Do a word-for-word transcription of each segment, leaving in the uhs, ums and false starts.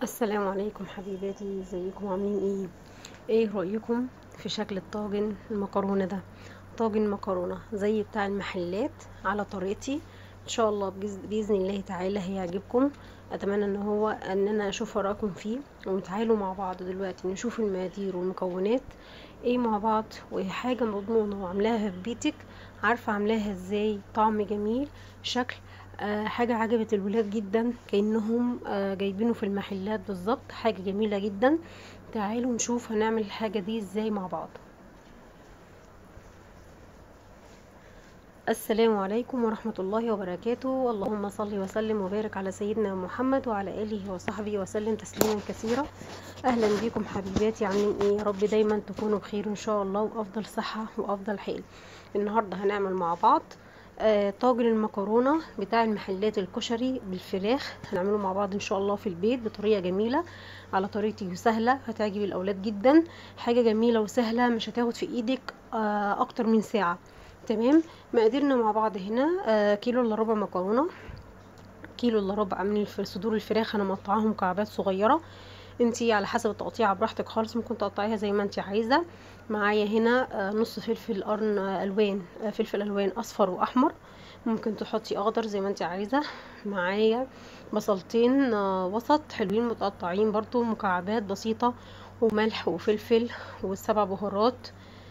السلام عليكم حبيباتي، ازيكم عاملين ايه؟ ايه رأيكم في شكل الطاجن المكرونة ده؟ طاجن مكرونة زي بتاع المحلات على طريقتي ان شاء الله. بجز- بإذن الله تعالى هيعجبكم. اتمنى ان هو ان انا اشوف رأيكم فيه، وتعالوا مع بعض دلوقتي نشوف المقادير والمكونات ايه مع بعض، وحاجة مضمونة وعاملاها في بيتك، عارفة عاملاها ازاي، طعم جميل، شكل آه حاجة عجبت الولاد جدا، كأنهم آه جايبينه في المحلات بالظبط. حاجة جميلة جدا. تعالوا نشوف هنعمل الحاجة دي ازاي مع بعض. السلام عليكم ورحمة الله وبركاته. اللهم صل وسلم وبارك على سيدنا محمد وعلى آله وصحبه وسلم تسليما كثيرا. أهلا بكم حبيباتي، عاملين ايه؟ يا رب دايما تكونوا بخير ان شاء الله، وأفضل صحة وأفضل حال. النهاردة هنعمل مع بعض آه طاجن المكرونة بتاع المحلات الكشري بالفراخ. هنعمله مع بعض ان شاء الله في البيت بطريقة جميلة، على طريقتي وسهلة، هتعجب الأولاد جدا. حاجة جميلة وسهلة، مش هتاخد في ايدك آه أكتر من ساعة. تمام. مقاديرنا مع بعض هنا آه كيلو الا ربع مكرونه، كيلو الا ربع من الف- صدور الفراخ انا مقطعاها مكعبات صغيره. انتي على حسب التقطيع براحتك خالص، ممكن تقطعيها زي ما انتي عايزه. معايا هنا آه نص فلفل قرن آه الوان، آه فلفل الوان اصفر واحمر، ممكن تحطي اخضر زي ما انتي عايزه. معايا بصلتين آه وسط حلوين متقطعين برضو مكعبات بسيطه، وملح وفلفل والسبع بهارات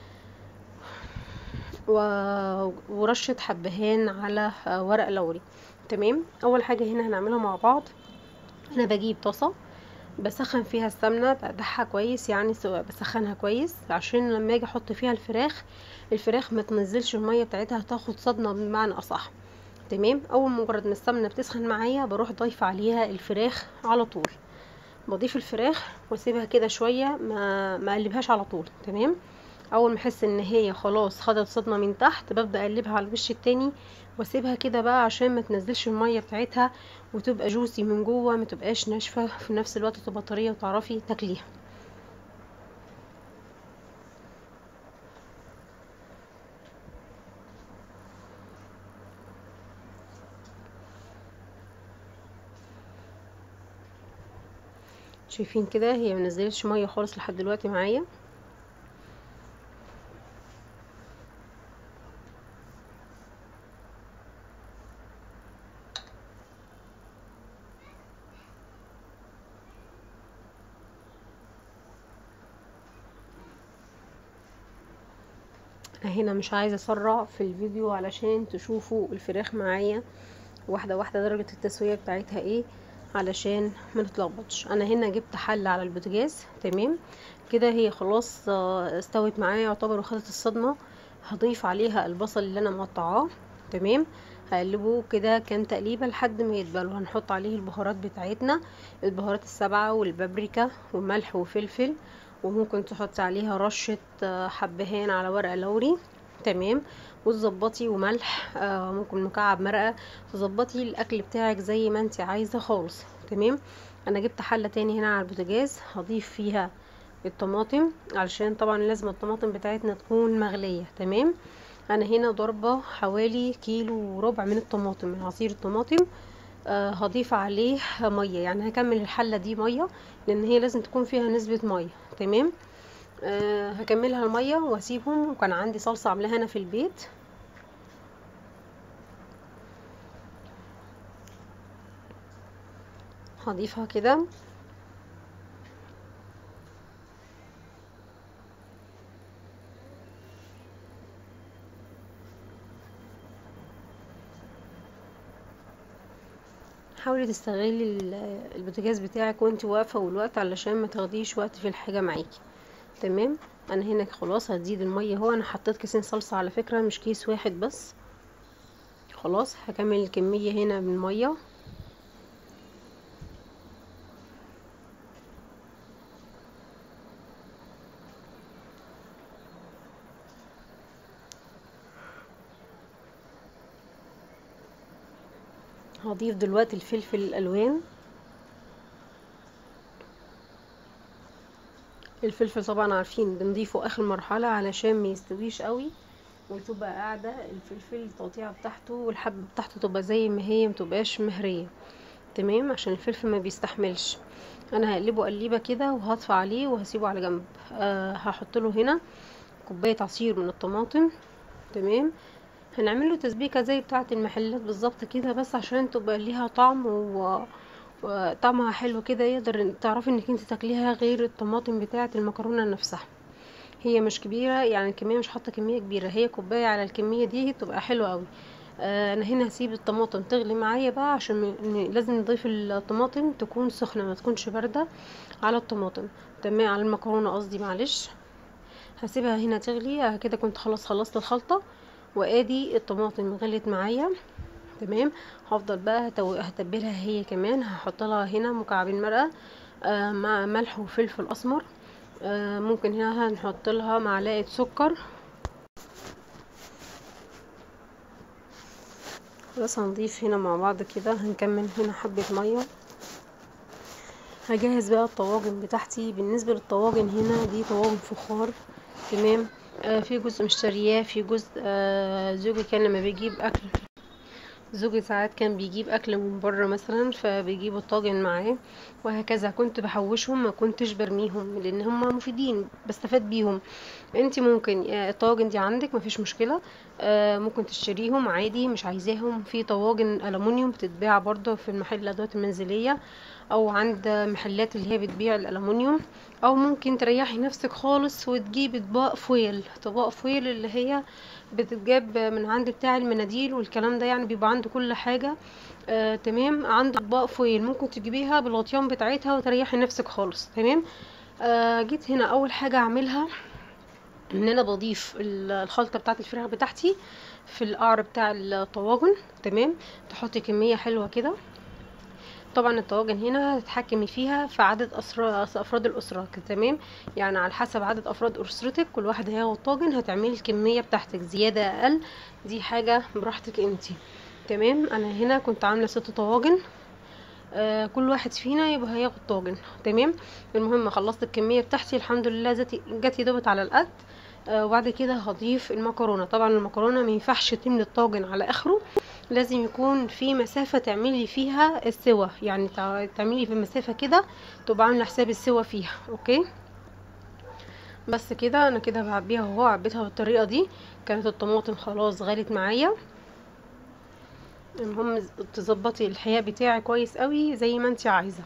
و... ورشة حبهان على آه، ورق لوري. تمام. اول حاجة هنا هنعملها مع بعض، انا بجيب طاسة بسخن فيها السمنة، بقدحها كويس، يعني سواء بسخنها كويس عشان لما اجي احط فيها الفراخ، الفراخ ما تنزلش المية بتاعتها، تاخد صدمة بمعنى اصح. تمام. اول مجرد ما السمنة بتسخن معايا بروح ضايفة عليها الفراخ على طول. بضيف الفراخ واسيبها كده شويه، ما ما اقلبهاش على طول. تمام. اول ما احس ان هي خلاص خدت صدمه من تحت، ببدا اقلبها على الوش التاني، واسيبها كده بقى عشان ما تنزلش الميه بتاعتها، وتبقى جوسي من جوه، ما تبقاش ناشفه في نفس الوقت، تبقى طريه وتعرفي تاكليها. شايفين كده هي منزلتش ميه خالص لحد دلوقتي معايا. هنا مش عايزه اسرع في الفيديو علشان تشوفوا الفراخ معايا واحده واحده درجه التسويه بتاعتها ايه، علشان ما نتلخبطش. انا هنا جبت حله على البوتاجاز. تمام. كده هي خلاص آه، استوت معايا يعتبر وخدت الصدمه. هضيف عليها البصل اللي انا مقطعاه. تمام. هقلبه كده كام تقليبه لحد ما يدبل، وهنحط عليه البهارات بتاعتنا، البهارات السبعه والبابريكا وملح وفلفل، وممكن تحط عليها رشه آه، حبهان على ورق لوري. تمام. وتظبطي وملح آه ممكن مكعب مرقه، تظبطي الاكل بتاعك زي ما انت عايزه خالص. تمام. انا جبت حله تاني هنا على البوتاجاز، هضيف فيها الطماطم، علشان طبعا لازم الطماطم بتاعتنا تكون مغليه. تمام. انا هنا ضربه حوالي كيلو وربع من الطماطم، من عصير الطماطم. آه هضيف عليه ميه، يعني هكمل الحله دي ميه، لان هي لازم تكون فيها نسبه ميه. تمام. أه هكملها الميه واسيبهم. وكان عندي صلصه عاملاها انا في البيت، هضيفها كده. حاولي تستغلي ال- البوتاجاز بتاعك وانت واقفه والوقت، علشان ما تاخديش وقت في الحاجه معاكي. تمام. انا هنا خلاص هتزيد الميه، هو انا حطيت كيسين صلصه على فكره، مش كيس واحد بس. خلاص هكمل الكميه هنا من الميه. هضيف دلوقتي الفلفل الالوان. الفلفل طبعا عارفين بنضيفه اخر مرحله علشان ما يستويش قوي، وتبقى قاعده الفلفل التقطيعه بتاعته والحب بتاعته تبقى زي ما هي، متبقاش مهريه. تمام، عشان الفلفل ما بيستحملش. انا هقلبه قليبه كده وهطفي عليه وهسيبه على جنب. أه هحط له هنا كوبايه عصير من الطماطم. تمام، هنعمل له تسبيكه زي بتاعه المحلات بالظبط كده، بس عشان تبقى ليها طعم و... وطعمها حلو كده، يقدر تعرفي انك انت تاكليها غير الطماطم بتاعه المكرونه نفسها. هي مش كبيره يعني، الكميه مش حاطه كميه كبيره، هي كوبايه على الكميه دي تبقى حلوه قوي. آه انا هنا هسيب الطماطم تغلي معايا بقى، عشان م- لازم نضيف الطماطم تكون سخنه ما تكونش بارده على الطماطم. تمام، على المكرونه قصدي، معلش. هسيبها هنا تغلي. آه كده كنت خلاص خلصت الخلطه، وادي الطماطم غلت معايا. تمام، هفضل بقى هتو- هتبلها هي كمان. هحط لها هنا مكعبين مرقه آه مع ملح وفلفل اسمر. آه ممكن هنا هنحط لها معلقه سكر. بس هنضيف هنا مع بعض كده. هنكمل هنا حبه ميه. هجهز بقى الطواجن بتاعتي. بالنسبه للطواجن هنا دي طواجن فخار. تمام، آه في جزء مشترياه، في جزء آه زوجي كان لما بيجيب اكل، زوجي ساعات كان بيجيب اكل من بره مثلا فبيجيب الطاجن معاه، وهكذا. كنت بحوشهم، ما كنتش برميهم، لان هم مفيدين بستفاد بيهم. انت ممكن آه، الطواجن دي عندك مفيش مشكله، آه، ممكن تشتريهم عادي. مش عايزاهم، في طواجن الومنيوم بتتباع برضه في المحل الادوات المنزليه، او عند محلات اللي هي بتبيع الالومنيوم. او ممكن تريحي نفسك خالص وتجيبي اطباق فويل. طباق فويل اللي هي بتتجاب من عند بتاع المناديل والكلام ده، يعني بيبقى عنده كل حاجه. آه، تمام، عنده اطباق فويل ممكن تجيبيها بالغطيان بتاعتها وتريحي نفسك خالص. تمام. آه جيت هنا اول حاجه اعملها ان انا بضيف ال- الخلطه بتاعه الفراخ بتاعتي في القعر بتاع الطواجن. تمام، تحطي كميه حلوه كده. طبعا الطواجن هنا هتتحكمي فيها في عدد أسر- افراد الاسره. تمام، يعني على حسب عدد افراد اسرتك، كل واحد هياخد طاجن، هتعملي الكميه بتاعتك زياده اقل، دي حاجه براحتك انتي. تمام، انا هنا كنت عامله ست طواجن. آه كل واحد فينا يبقى هياخد طاجن. تمام، المهم خلصت الكميه بتاعتي الحمد لله، ذاتي جت يدوبت على القد. آه وبعد كده هضيف المكرونه. طبعا المكرونه ما ينفعش تملي الطاجن على اخره، لازم يكون في مسافه تعملي فيها السوا، يعني تع- تعملي في مسافه كده تبقى عامله حساب السوا فيها. اوكي، بس كده انا كده بعبيها اهو. عبيتها بالطريقه دي. كانت الطماطم خلاص غلت معايا. المهم تظبطي الحياء بتاعي كويس قوي زي ما انت عايزه.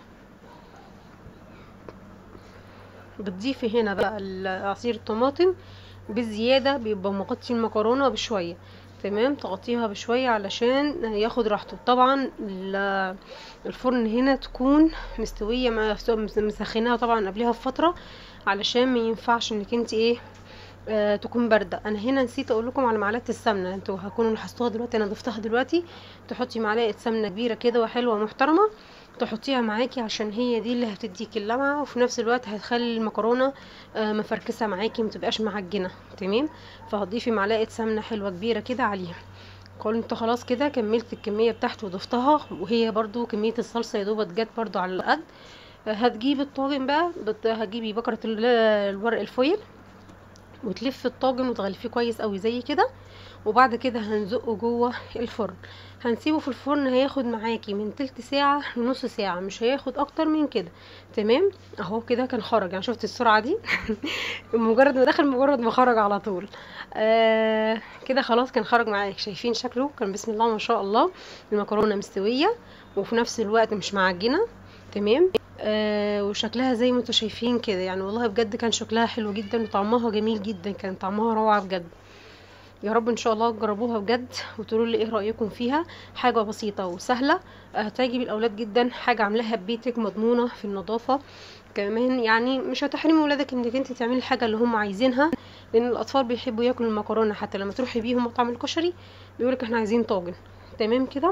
بتضيفي هنا بقى عصير الطماطم بزياده، بيبقى مغطي المكرونه بشويه. تمام، تغطيها بشويه علشان ياخد راحته. طبعا ال- الفرن هنا تكون مستويه، ما- مسخناها طبعا قبلها بفتره، علشان ما ينفعش انك انت ايه آه تكون بارده. انا هنا نسيت اقول لكم على معلقه السمنه، انتوا هتكونوا لاحظتوها دلوقتي، انا ضفتها دلوقتي. تحطي معلقه سمنه كبيره كده وحلوه محترمه، تحطيها معاكي، عشان هي دي اللي هتديكي اللمعه، وفي نفس الوقت هتخلي المكرونه آه مفركسه معاكي، متبقاش معجنه. تمام، فهتضيفي معلقه سمنه حلوه كبيره كده عليها. كنت خلاص كده كملت الكميه بتاعتي وضفتها، وهي برضو كميه الصلصه يا دوبت جت برضو على القد. آه، هتجيبي الطاجن بقى، بت- هتجيبي بكره ال- الورق الفويل، وتلف الطاجن وتغلفيه كويس قوي زي كده. وبعد كده هنزقه جوه الفرن. هنسيبه في الفرن، هياخد معاكي من تلت ساعة لنص ساعة، مش هياخد اكتر من كده. تمام، اهو كده كان خرج. يعني شفت السرعة دي مجرد ما دخل، مجرد ما خرج على طول. آه كده خلاص كان خرج معاك. شايفين شكله كان بسم الله ما شاء الله. المكرونة مستوية وفي نفس الوقت مش معجنة. تمام، آه وشكلها زي ما انتوا شايفين كده، يعني والله بجد كان شكلها حلو جدا وطعمها جميل جدا، كان طعمها روعة بجد. يا رب ان شاء الله تجربوها بجد وتقولوا لي ايه رايكم فيها. حاجه بسيطه وسهله، هتعجب الاولاد جدا، حاجه عاملاها ببيتك مضمونه في النظافه كمان. يعني مش هتحرمي ولادك انك انت تعملي الحاجه اللي هم عايزينها، لان الاطفال بيحبوا ياكلوا المكرونه. حتى لما تروحي بيهم مطعم الكشري بيقولك احنا عايزين طاجن. تمام كده.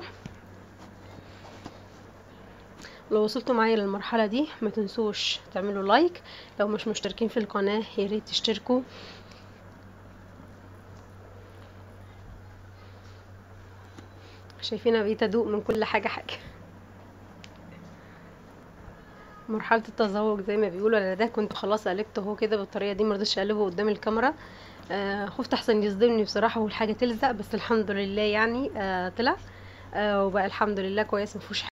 لو وصلتوا معايا للمرحله دي ما تنسوش تعملوا لايك. لو مش مشتركين في القناه يا ريت تشتركوا. شايفين بقيت ادوق من كل حاجه حاجه. مرحله التذوق زي ما بيقولوا. انا ده كنت خلاص قلبته اهو كده بالطريقه دي، مرضتش اقلبه قدام الكاميرا. آه خفت احسن يصدمني بصراحه والحاجه تلزق، بس الحمد لله يعني آه طلع. آه وبقى الحمد لله كويس، مفيهوش